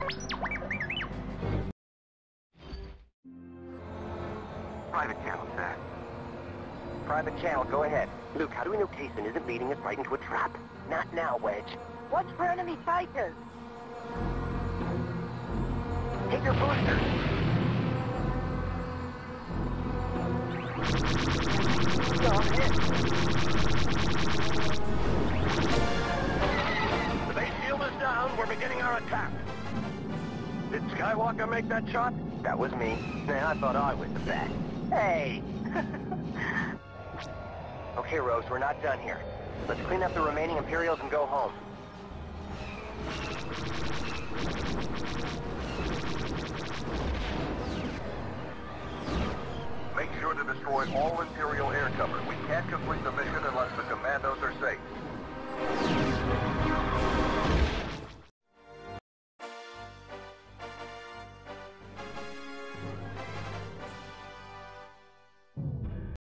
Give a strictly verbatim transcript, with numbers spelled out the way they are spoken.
Private channel, sir. Private channel, go ahead. Luke, how do we know Tayson isn't leading us right into a trap? Not now, Wedge. Watch for enemy fighters. Take your booster. Don't hit. The base shield is down. We're beginning our attack. Did Skywalker make that shot? That was me. Nah, I thought I was the best. Hey! Okay, Rose, we're not done here. Let's clean up the remaining Imperials and go home. Make sure to destroy all Imperial air cover. We can't complete the mission unless